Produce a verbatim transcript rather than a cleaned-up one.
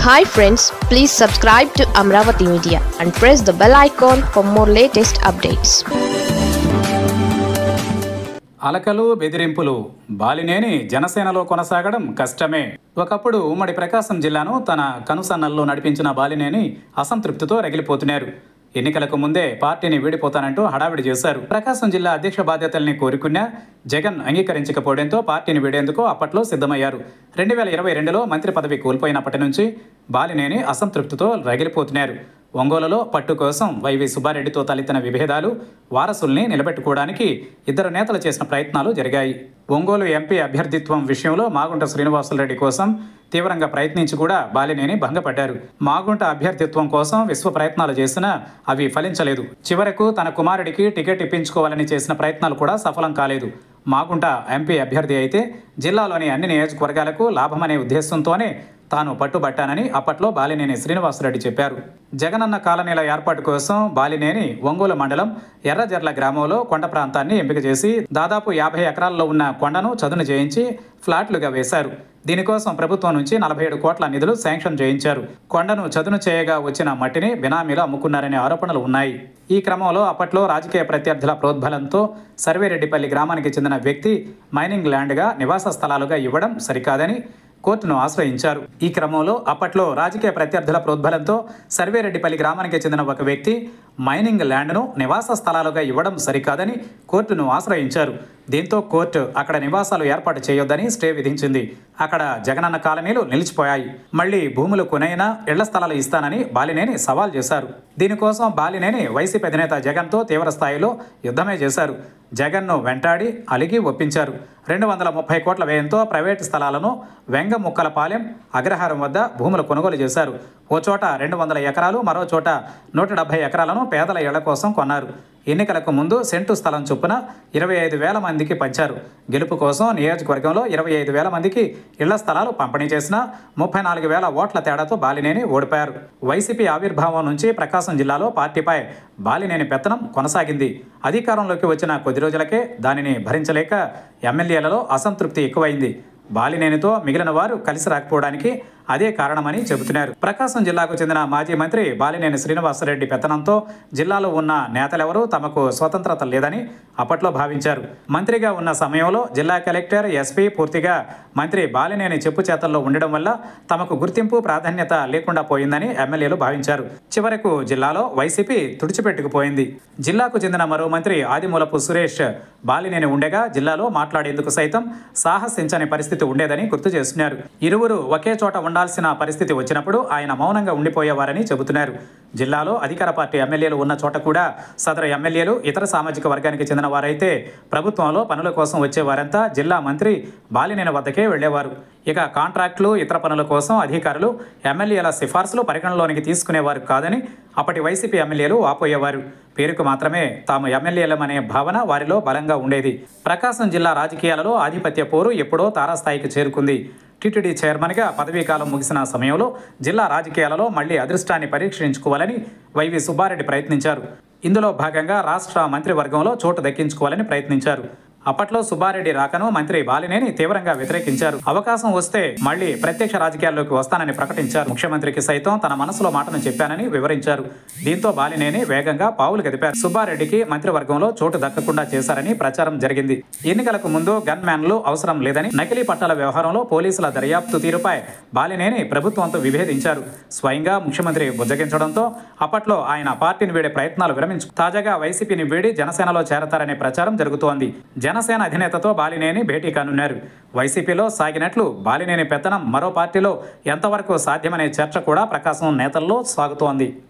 Hi friends, please subscribe to Amravati Media and press the bell icon for more latest updates. అలకలు బెదిరింపులు బాలినేని జనసేనలో కొనసాగడం కష్టమే. ఒకప్పుడు ఉమ్మడి ప్రకాశం జిల్లాను తన కనుసన్నల్లో నడిపించిన బాలినేని అసంతృప్తితో రగిలిపోతున్నారు. ఎన్నికలకు ముందే పార్టీని వీడిపోతానంటూ హడావిడి చేశారు. ప్రకాశం జిల్లా అధ్యక్ష బాధ్యతల్ని కోరుకున్న జగన్ అంగీకరించకపోవడంతో పార్టీని వీడేందుకు అప్పట్లో సిద్ధమయ్యారు. రెండు వేల ఇరవై రెండులో మంత్రి పదవి కోల్పోయినప్పటి నుంచి బాలినేని అసంతృప్తితో రగిలిపోతున్నారు. ఒంగోలులో పట్టు కోసం వైవి సుబ్బారెడ్డితో తలెత్తిన విభేదాలు వారసుల్ని నిలబెట్టుకోవడానికి ఇద్దరు నేతలు చేసిన ప్రయత్నాలు జరిగాయి. ఒంగోలు ఎంపీ అభ్యర్థిత్వం విషయంలో మాగుంట శ్రీనివాసులరెడ్డి కోసం తీవ్రంగా ప్రయత్నించి కూడా బాలినేని భంగపడ్డారు. మాగుంట అభ్యర్థిత్వం కోసం విశ్వ ప్రయత్నాలు చేసినా అవి ఫలించలేదు. చివరకు తన కుమారుడికి టికెట్ ఇప్పించుకోవాలని చేసిన ప్రయత్నాలు కూడా సఫలం కాలేదు. మాగుంట ఎంపీ అభ్యర్థి అయితే జిల్లాలోని అన్ని నియోజకవర్గాలకు లాభమనే ఉద్దేశంతోనే తాను పట్టుబట్టానని అప్పట్లో బాలినేని శ్రీనివాసరెడ్డి చెప్పారు. జగనన్న కాలనీల ఏర్పాటు కోసం బాలినేని ఒంగోలు మండలం ఎర్రజర్ల గ్రామంలో కొండ ప్రాంతాన్ని ఎంపిక చేసి దాదాపు యాభై ఎకరాల్లో ఉన్న కొండను చదును చేయించి ఫ్లాట్లుగా వేశారు. దీనికోసం ప్రభుత్వం నుంచి నలభై ఏడు కోట్ల నిధులు శాంక్షన్ చేయించారు. కొండను చదును చేయగా వచ్చిన మట్టిని బినామీలు అమ్ముకున్నారనే ఆరోపణలు ఉన్నాయి. ఈ క్రమంలో అప్పట్లో రాజకీయ ప్రత్యర్థుల ప్రోద్బలంతో సర్వేరెడ్డిపల్లి గ్రామానికి చెందిన వ్యక్తి మైనింగ్ ల్యాండ్గా నివాస స్థలాలుగా ఇవ్వడం సరికాదని కోర్టును ఆశ్రయించారు. ఈ క్రమంలో అప్పట్లో రాజకీయ ప్రత్యర్థుల ప్రోద్బలంతో సర్వేరెడ్డిపల్లి గ్రామానికి చెందిన ఒక వ్యక్తి మైనింగ్ ల్యాండ్ను నివాస స్థలాలుగా ఇవ్వడం సరికాదని కోర్టును ఆశ్రయించారు. దీంతో కోర్టు అక్కడ నివాసాలు ఏర్పాటు చేయొద్దని స్టే విధించింది. అక్కడ జగనన్న కాలనీలు నిలిచిపోయాయి. మళ్లీ భూములు కొనైనా ఇళ్ల స్థలాలు ఇస్తానని బాలినేని సవాల్ చేశారు. దీనికోసం బాలినేని వైసీపీ అధినేత జగన్తో తీవ్ర స్థాయిలో యుద్ధమే చేశారు. జగన్ను వెంటాడి అలిగి ఒప్పించారు. రెండు వందల ముప్పై కోట్ల వ్యయంతో ప్రైవేటు స్థలాలను వెంగముక్కలపాలెం అగ్రహారం వద్ద భూములు కొనుగోలు చేశారు. ఓ చోట రెండు వందల ఎకరాలు మరో చోట నూట డెబ్బై ఎకరాలను పేదల ఇళ్ల కోసం కొన్నారు. ఎన్నికలకు ముందు సెంటు స్థలం చొప్పున ఇరవై ఐదు వేల మందికి పంచారు. గెలుపు కోసం నియోజకవర్గంలో ఇరవై ఐదు వేల మందికి ఇళ్ల స్థలాలు పంపిణీ చేసిన ముప్పై నాలుగు వేల ఓట్ల తేడాతో బాలినేని ఓడిపారు. వైసీపీ ఆవిర్భావం నుంచి ప్రకాశం జిల్లాలో పార్టీపై బాలినేని పెత్తనం కొనసాగింది. అధికారంలోకి వచ్చిన కొద్ది రోజులకే దానిని భరించలేక ఎమ్మెల్యేలలో అసంతృప్తి ఎక్కువైంది. బాలినేనితో మిగిలిన వారు కలిసి రాకపోవడానికి అదే కారణమని చెబుతున్నారు. ప్రకాశం జిల్లాకు చెందిన మాజీ మంత్రి బాలినేని శ్రీనివాసరెడ్డి పెత్తనంతో జిల్లాలో ఉన్న నేతలెవరూ తమకు స్వతంత్రత లేదని అప్పట్లో భావించారు. మంత్రిగా ఉన్న సమయంలో జిల్లా కలెక్టర్, ఎస్పీ పూర్తిగా మంత్రి బాలినేని చెప్పు చేతల్లో ఉండడం వల్ల తమకు గుర్తింపు, ప్రాధాన్యత లేకుండా పోయిందని ఎమ్మెల్యేలు భావించారు. చివరకు జిల్లాలో వైసీపీ తుడిచిపెట్టుకుపోయింది. జిల్లాకు చెందిన మరో మంత్రి ఆదిమూలపు సురేష్ బాలినేని ఉండగా జిల్లాలో మాట్లాడేందుకు సైతం సాహసించని పరిస్థితి ఉండేదని గుర్తు చేస్తున్నారు. ఇరువురు ఒకే చోట ఉండాల్సిన పరిస్థితి వచ్చినప్పుడు ఆయన మౌనంగా ఉండిపోయేవారని చెబుతున్నారు. జిల్లాలో అధికార పార్టీ ఎమ్మెల్యేలు ఉన్న చోట కూడా సదరు ఎమ్మెల్యేలు ఇతర సామాజిక వర్గానికి చెందిన వారైతే ప్రభుత్వంలో పనుల కోసం వచ్చేవారంతా జిల్లా మంత్రి బాలినేని వద్దకే వెళ్లేవారు. ఇక కాంట్రాక్టులు, ఇతర పనుల కోసం అధికారులు ఎమ్మెల్యేల సిఫార్సులు పరిగణలోనికి తీసుకునేవారు కాదని అప్పటి వైసీపీ ఎమ్మెల్యేలు వాపోయేవారు. పేరుకు మాత్రమే తాము ఎమ్మెల్యేలమనే భావన వారిలో బలంగా ఉండేది. ప్రకాశం జిల్లా రాజకీయాలలో ఆధిపత్య పోరు ఎప్పుడో తారాస్థాయికి చేరుకుంది. టీటీడీ చైర్మన్గా పదవీకాలం ముగిసిన సమయంలో జిల్లా రాజకీయాలలో మళ్లీ అదృష్టాన్ని పరీక్షించుకోవాలని వైవి సుబ్బారెడ్డి ప్రయత్నించారు. ఇందులో భాగంగా రాష్ట్ర మంత్రివర్గంలో చోటు దక్కించుకోవాలని ప్రయత్నించారు. అప్పట్లో సుబ్బారెడ్డి రాకను మంత్రి బాలినేని తీవ్రంగా వ్యతిరేకించారు. అవకాశం వస్తే మళ్లీ ప్రత్యక్ష రాజకీయాల్లోకి వస్తానని ప్రకటించారు. ముఖ్యమంత్రికి సైతం తన మనసులో మాటను చెప్పానని వివరించారు. దీంతో బాలినేని వేగంగా పావులు కదిపారు. సుబ్బారెడ్డికి మంత్రివర్గంలో చోటు దక్కకుండా చేశారని ప్రచారం జరిగింది. ఎన్నికలకు ముందు గన్ మ్యాన్లు అవసరం లేదని, నకిలీ పట్టాల వ్యవహారంలో పోలీసుల దర్యాప్తు తీరుపై బాలినేని ప్రభుత్వంతో విభేదించారు. స్వయంగా ముఖ్యమంత్రి బుజ్జగించడంతో అప్పట్లో ఆయన పార్టీని వీడే ప్రయత్నాలు విరమించు తాజాగా వైసీపీని వీడి జనసేనలో చేరతారనే ప్రచారం జరుగుతోంది. జనసేన అధినేతతో బాలినేని భేటీ కానున్నారు. వైసీపీలో సాగినట్లు బాలినేని పెత్తనం మరో పార్టీలో ఎంతవరకు సాధ్యమనే చర్చ కూడా ప్రకాశం నేతల్లో సాగుతోంది.